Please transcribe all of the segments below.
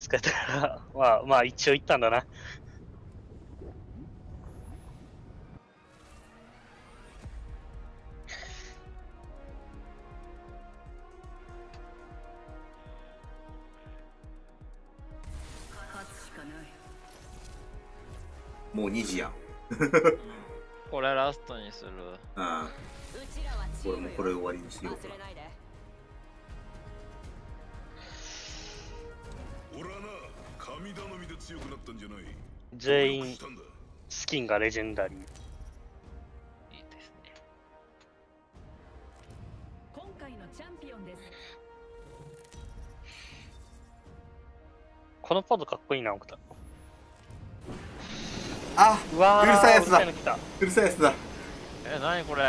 使えたからまあ一応言ったんだな。 もう2時やん。 これラストにする。 ああ、俺もこれ終わりにしようか。 俺はな、神頼みで強くなったんじゃない。 全員スキンがレジェンダリー。 いいですね。 今回のチャンピオンです。 このポーズかっこいいな、奥田。 あ、 うわー、 うるさいやつだ。 うるさいの来た。 うるさいやつだ。 何これ。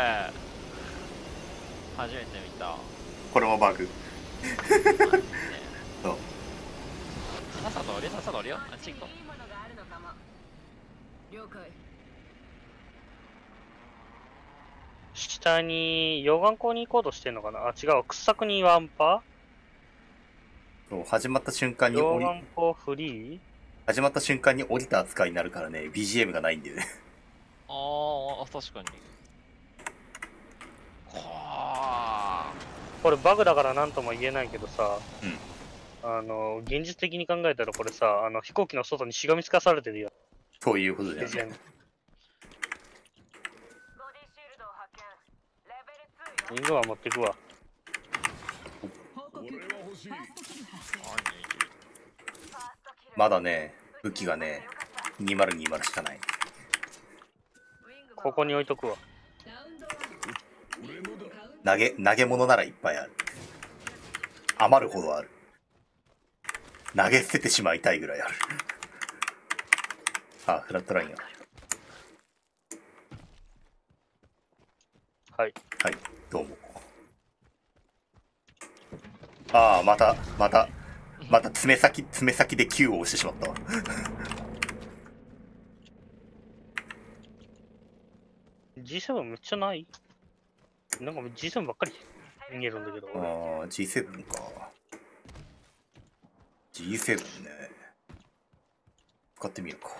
初めて見た。 これもバグ。そう。 さっさと降りよ、さっさと降りよ。あっち行こう。 了解。 下に溶岩港に行こうとしてんのかな。あ、違う。掘削にワンパそう、始まった瞬間に溶岩港フリー始まった瞬間に降りた扱いになるからね、BGM がないんだよね。 ああ、確かに。 これバグだから何とも言えないけどさ、 うん、 現実的に考えたらこれさ、飛行機の外にしがみつかされてるよ。 そういうことだよね。 イングは持ってくわ。 まだね、武器がね、2020しかない。 ここに置いとくわ。 投げ物ならいっぱいある。余るほどある。投げ捨ててしまいたいぐらいある。あ、フラットラインある。 はい。 はい、どうも。ああ、また爪先で Q を押してしまったわ。 G7 めっちゃない？なんか G7 ばっかり見えるんだけど。 ああ、G7 か。G7 ね。使ってみようか。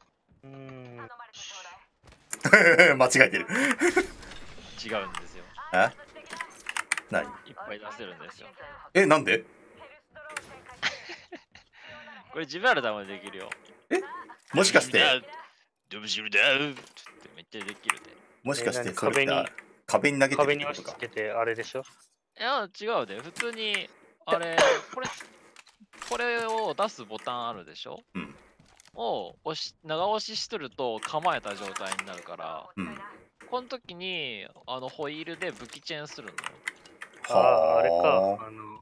間違えてる。 違うんですよ。 え？何？ いっぱい出せるんですよ。 え、なんで？ これ自分あるためできるよ。 え？もしかしてドブシルだーってめっちゃできるで。 もしかしてそれって壁に投げてるってことか？ 壁に押し付けてあれでしょ？ いや、違うで。普通に、あれ、これを出すボタンあるでしょ？ うん。 を長押ししとると構えた状態になるから、 うん、 この時にホイールで武器チェーンするの。 あれか。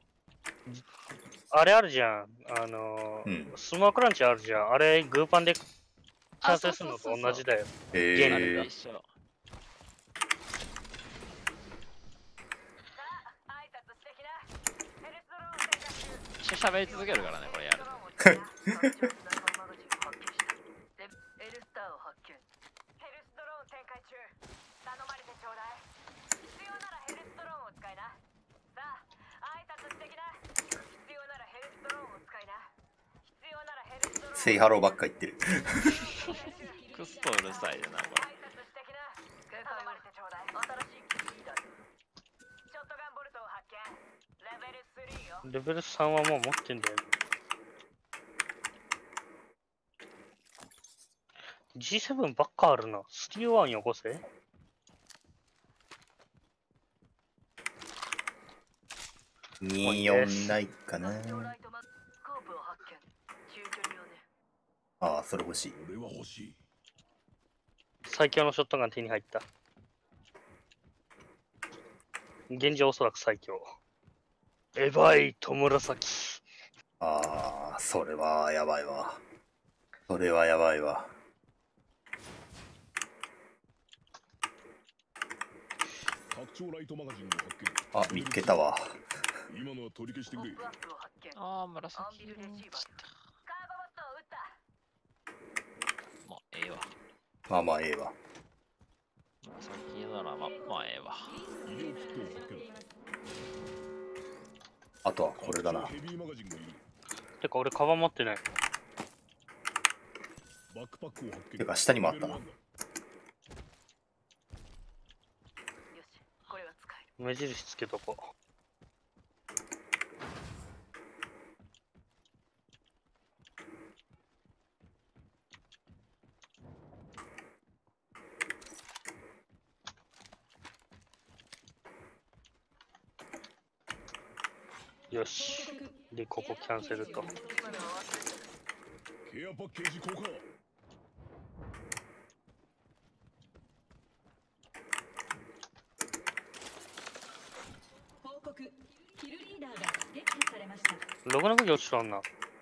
あれあるじゃん。スモークランチあるじゃん。あれ、グーパンで完成するのと同じだよ。 原理が一緒。喋り続けるからね、これやると。 セイハローばっか言ってる。 クスとうるさいでな、これ。 レベル3はもう持ってんだよね。G7 ばっかあるな。スティーワンよこせ。 24ないかな。ああ、それ欲しい。 最強のショットガン手に入った。現状おそらく最強。エヴァイ・トムラサキ。 ああ、それはやばいわ。それはやばいわ。あ、見っけたわ。 今のは取り消してくれ。 ああ、紫色にした。まあ、ええわ。 まあまあ、ええわ。 紫ならまあ、ええわ。 あとはこれだな。 てか俺カバン持ってない。 バックパックを発見。 てか下にもあったな。 よし、これは使える。 目印つけとこう。よし。で、ここキャンセルと。 ケアパッケージ効果。 報告、キルリーダーが撃破されました。 ログの時落ちとんな。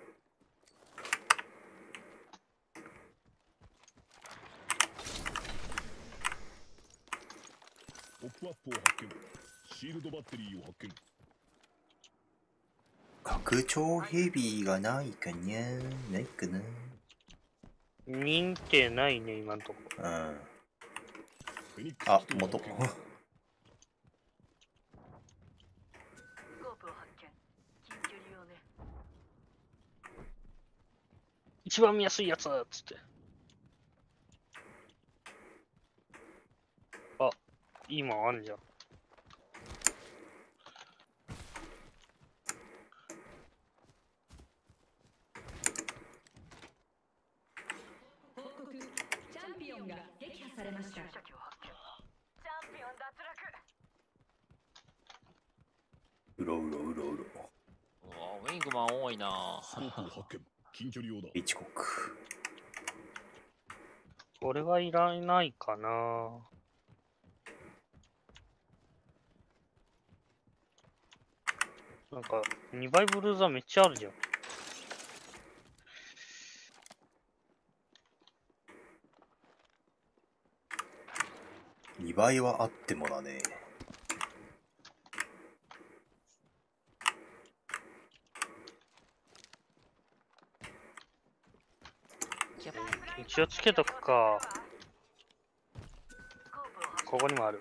ポップアップを発見。シールドバッテリーを発見。 拡張ヘビーがないかにゃないかな。 認定ないね、今んとこ。 うん。 フェニックスあ、 キットを元。 発見。 スコープを発見。近距離用ね。 一番見やすいやつっつって。あ、いいもんあんじゃん。 報告、チャンピオンが撃破されました。チャンピオン脱落。 うろうろうろうろ。 うわウィングマン多いな。 スコープを発見。近距離用だ。 H 国。 俺はいらないかな。なんか、2倍ブルーザーめっちゃあるじゃん。 2倍はあってもだね。 一応つけとくか。ここにもある。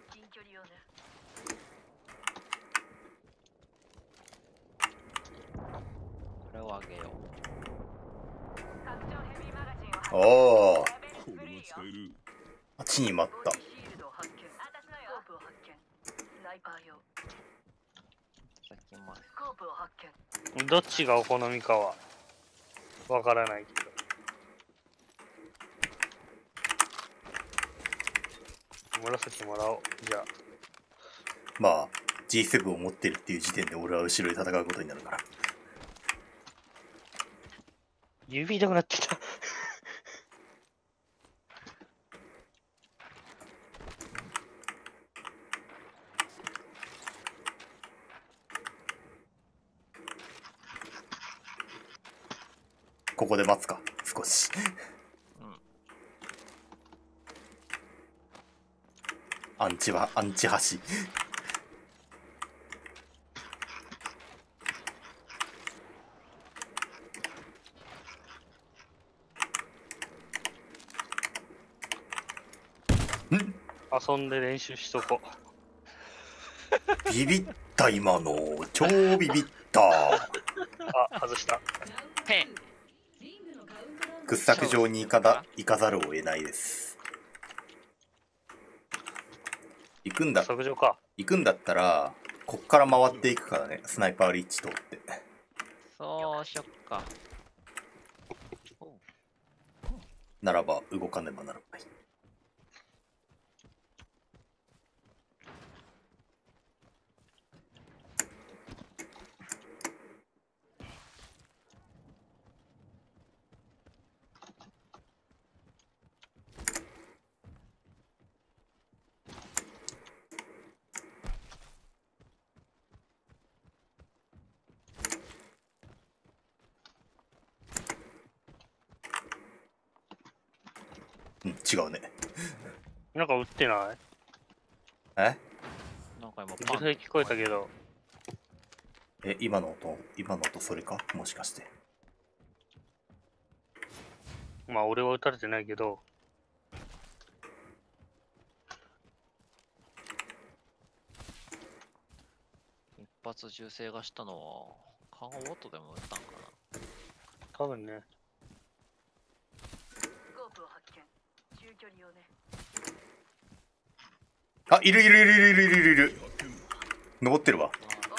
これをあげよおお。 これは使える。 あっちに待った。 う。さっきまで。 どっちがお好みかはわからないけど。紫もらおう。じゃあ。 まあ G7 を持ってるっていう時点で俺は後ろで戦うことになるから。 指痛くなってきた。 ここで待つか少し。アンチ橋。 遊んで練習しとこう。 ビビった今の。超ビビった。 あ、外した。 へん。 掘削場に行かざるを得ないです。行くんだったらこっから回っていくからね。スナイパーリッチ通って。 そうしよっか。 ならば動かねばならない。うん、違うね。 なんか撃ってない？ え？ なんか今実際聞こえたけど。 今の音それかもしかして。 まあ俺は撃たれてないけど。 一発銃声がしたのはカゴボットでも撃ったんかな。 多分ね。 あ、いるいるいるいるいるいるいる。登ってるわ。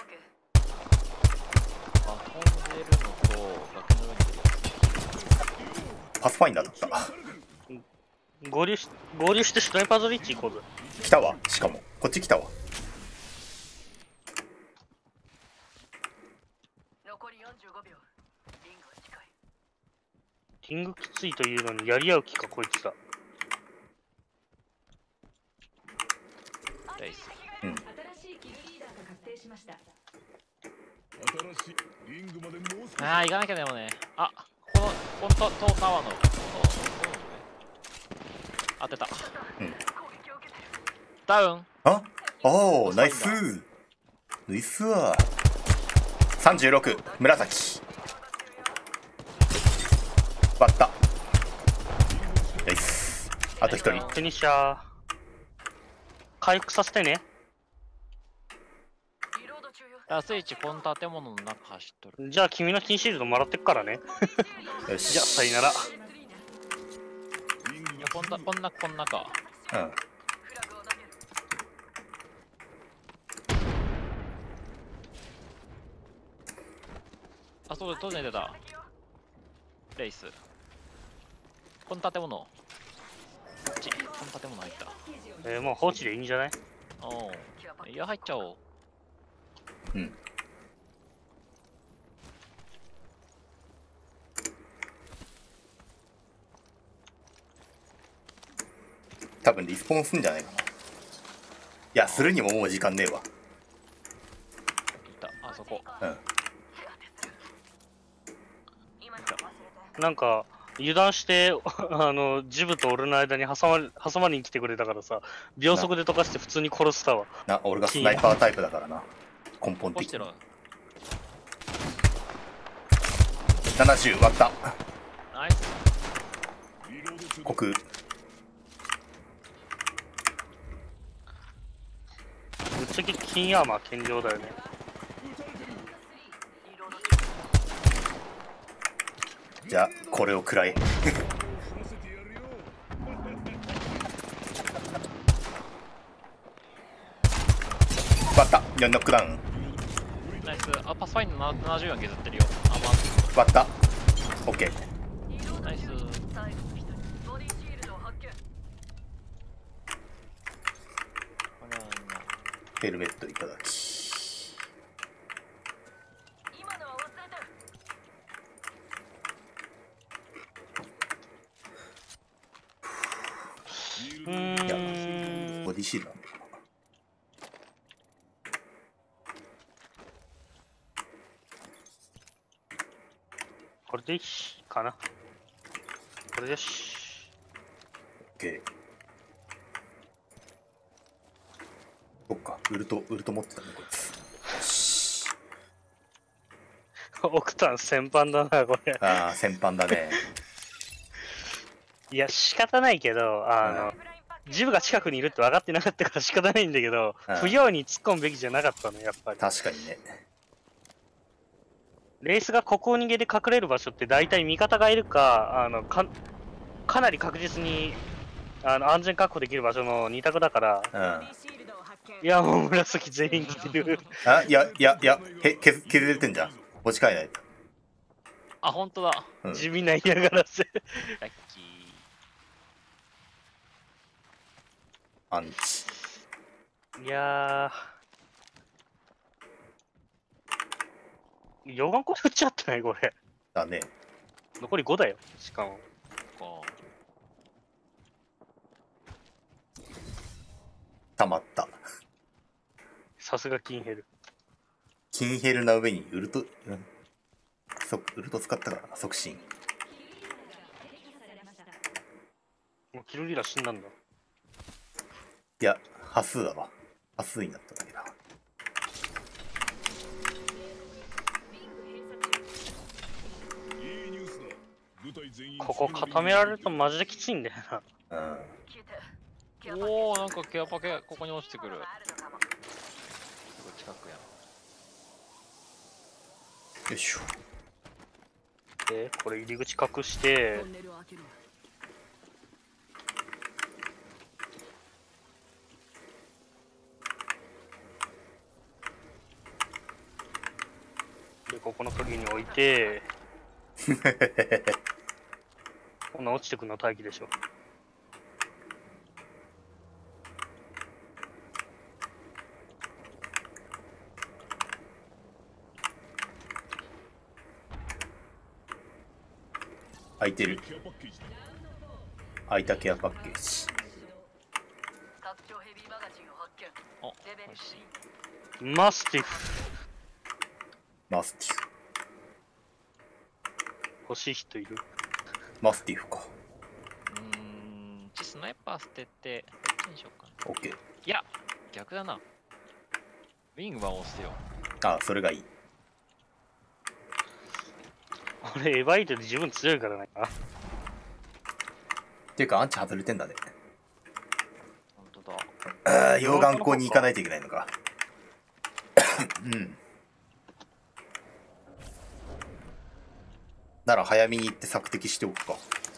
あ、飛んでるのと崖の上にいるやパスファインダーだった。 合流してスナイパーズリッチ行こうぜ。 来たわ。しかもこっち来たわ。 キングきついというのにやり合う気かこいつだ。 つ。レイス。 新しいキルリーダーが確定しました。 新しいリングまでもう少し。 ああ、行かなきゃでもね。あ、このタワーの。当てた。 うん。 ダウン。 あ、おお、ナイス。ナイスわ。36、紫。割った。ナイス。あと1人。 フィニッシャー。回復させてね。 スイッチこの建物の中走っとる。 じゃあ君のキンシールドもらってっからね。 よし。 じゃあさよなら。 いやこんなか。 うん。 あ、そうだ、当然出た。レイス。この建物。こっち。この建物入った。 もう放置でいいんじゃない？ おう。いや、入っちゃおう。 うん。多分リスポンすんじゃないかな。いや、するにももう時間ねえわ。 いた、あそこ。 うん。 なんか油断してジブと俺の間に挟まりに来てくれたからさ、秒速で溶かして普通に殺したわ。 な、俺がスナイパータイプだからな。根本的に。 落ちてる。 70割った。 ナイス。 虚空。 ぶっちゃけ金アーマー健常だよね。 じゃあこれを食らえ。割った4ノックダウン。 ナイス。あ、パスファインの74削ってるよ。あ、 割った。オッケー。 ナイス。 ヘルメットいただき。いや、ボディシールなんだよな。 これでいいかな。これでし。 オッケー。そっか、ウルト持ってたね、こいつ。 オクタン先般だな、これ。 ああ、先般だね。 いや、仕方ないけど、ジブが近くにいるって分かってなかったから仕方ないんだけど、不用に突っ込むべきじゃなかったの、やっぱり。 確かにね。 レースがここ逃げで隠れる場所って大体味方がいるか、かなり確実に安全確保できる場所の2択だから、 うん。 いや、もう紫全員来てる。 あ、いや、削れてんじゃん。持ち帰らないと。 あ、本当だ。 うん、 地味な嫌がらせ。 ラッキアンチ。 いやー。溶岩コース打っちゃったね、これ。 だね。 残り5だよ、しかも。 たまった。 さすがキンヘル。 キンヘルな上にウルト使ったからな、促進。 もうキルリーラ死んだんだ。 いや、端数だわ。端数になっただけだ。 ここ固められるとマジできついんだよな。 うん。 おお、なんかケアパケここに落ちてくる。すごい近くや。 よいしょ。 で、これ入り口隠してトンネルを開けるわ。 で、ここの鍵に置いて、こんな落ちてくの待機でしょ。 開いてる。 ケアパッケージだ。 開いたケアパッケージ。 拡張ヘビーマガジンを発見。 お、 レベル美味しい。 3。 マスティフ。 マスティフ。 欲しい人いる？ マスティフか。 スナイパー捨てて、どっちにしようかな。 オッケー。 いや、逆だな。ウィングは押すよ。 あ、それがいい。 俺、エヴァイトで十分強いからな。 っていうか、アンチ外れてんだね。 本当だ。 溶岩港に行かないといけないのか。うん。なら早めに行って索敵しておくか。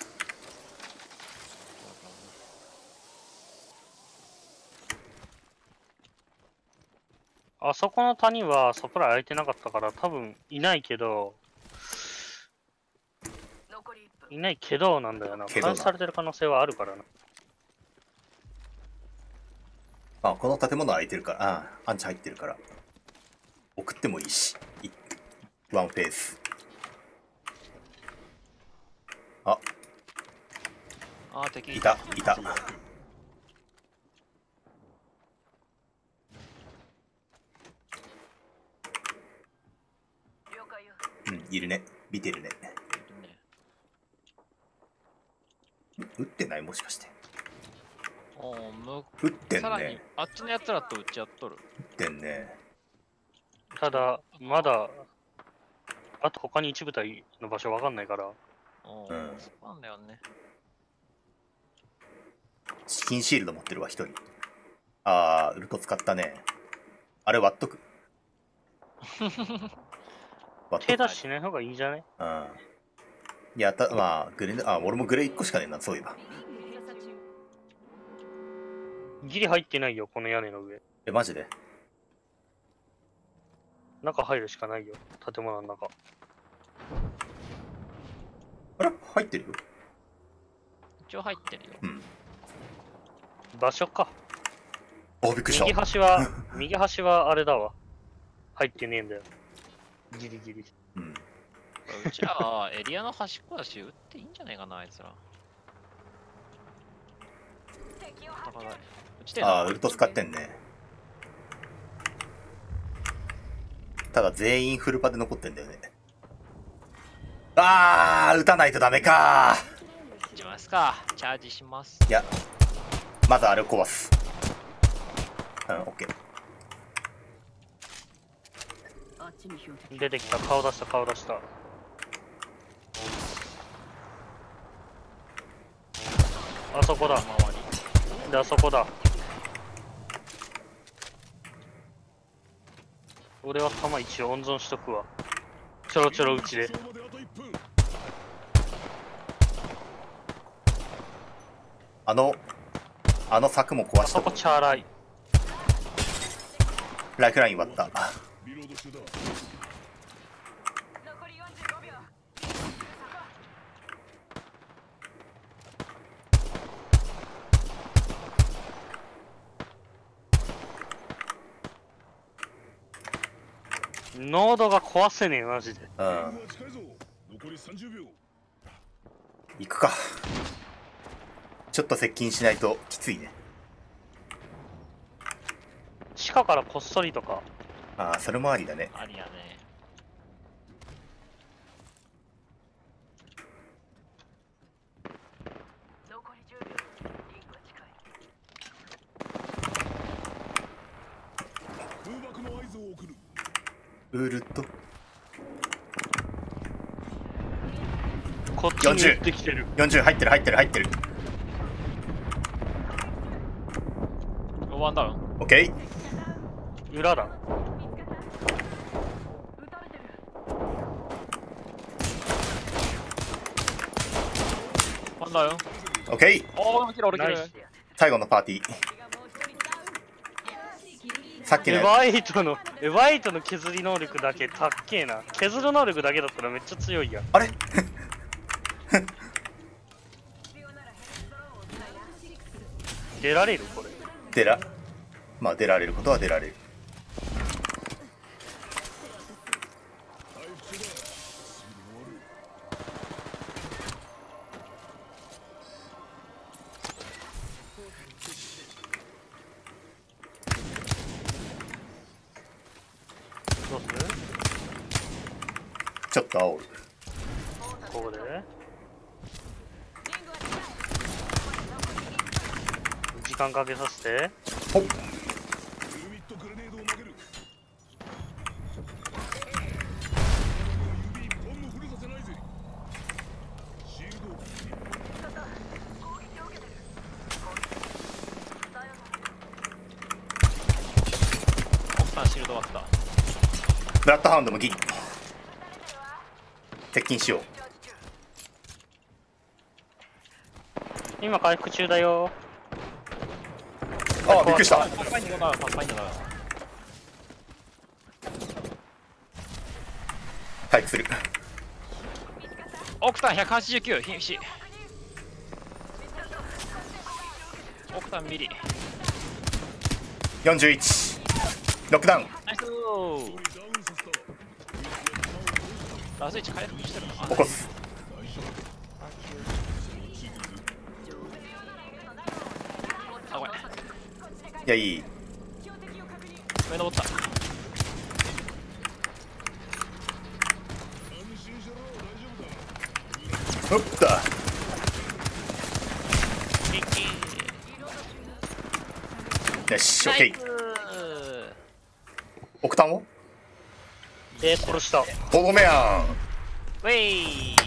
あそこの谷はサプライ空いてなかったから多分いないけど、 残り1分。 いないけどなんだよな。 けどな監視されてる可能性はあるからな。 あ、この建物空いてるから、アンチ入ってるから。送ってもいいし。ワンフェース。あ、 あ、敵いた、いた。 了解よ。 うん、いるね。見てるね。撃ってないもしかして。 おー、 撃ってんさらにね。 あっちのやつらと打ち合っとる。 撃ってんね。 ただ、まだ、あと他に一部隊の場所わかんないから。 おー、 うんそうなんだよね。 スキンシールド持ってるわ、一人。あー、ウルト使ったね。あれ割っとく。割っとく。 手出ししない方がいいじゃね？ うん。いや、まあ、グレー、俺もグレー1個しかねえな、そういえば。 ギリ入ってないよ、この屋根の上。 え、マジで？ 中入るしかないよ、建物の中。 あれ入ってるよ。 一応入ってるよ。 うん。 場所か。 あ、びっくりした。 右端はあれだわ。入ってねえんだよ。ギリギリ。 うん。 うちはエリアの端っこだし、撃っていいんじゃないかな、あいつら。高台。撃ちてえな。 ウルト使ってんね。ただ全員フルパで残ってんだよね。撃たないとダメか。 撃ちますか。チャージします。 いや、まずあれを壊す。うん、オッケー。 あっちに標的。 出てきた、顔出した、顔出した。あそこだ。 周り。 で、あそこだ。俺は弾一応温存しとくわ。ちょろちょろうちで。 まであと1分。 あの柵も壊あそこしとく。 チャーライ。 ライフライン割った。 リロード中だ。 残り45秒。 ノードが壊せねえ、マジで。 うん。 もう近いぞ。残り30秒。 行くか。ちょっと接近しないときついね。 地下からこっそりとか。 それもありだね。 ありやね。 残り10秒。リングは近い。 空爆の合図を送る。 ウルト。 こっちに撃ってきてる。 40入ってる入ってる入ってる。 ワンダウン。 オッケー。 裏だ。 撃たれてる。 간다요. 오케이. 어, 길어, 오래 ナイ 길어. ス。 最後のパーティー。さっきのエやヴァイトの削り能力だけたっけえな。削る能力だけだったらめっちゃ強いやん。 つ。あれ出られるこれ。 まあ出られることは出られる。 どうするちょっと煽る。 ここで時間かけさせて。 ほっ。 ユニットグレネードを投げる。指一本も触れさせないぜ。シールドを奥さんシールド終わった。 ブラッドハウンドもギリ。接近しよう。 今回復中だよ。 ああ、びっくりした。 パッパインだから、パッパインだから。 回復する。 オクタン189、瀕死。オクタンミリ。 41。ロックダウン。 ナイスダウンさせた。 ラスイチ回復してるな。 起こす。 あ、ごめん。 いや、いい。 上登った。 安心しろ、大丈夫だ。 おっと。よし、オッケー。オクタンを殺した。 とどめやん。 ウェイ。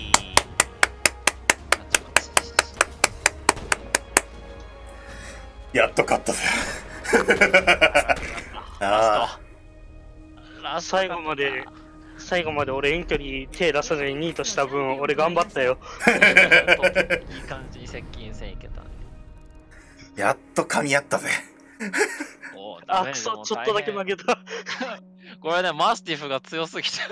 やっと勝ったぜ。あラスト。 最後まで俺遠距離手出さずに2位とした分俺頑張ったよ。 いい感じに接近戦いけた。 ーやっと噛み合ったぜ。 おーあ、くそ、ちょっとだけ負けた。 これね、マスティフが強すぎて。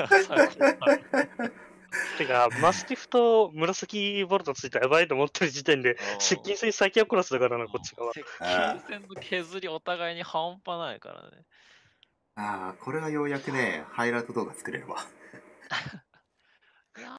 てか、マスティフと紫ボルトついたらやばいと思ってる時点で、接近戦最強クラスだからな、こっち側。 接近戦の削りお互いに半端ないからね。 ああ、これはようやくね、ハイライト動画作れるわ。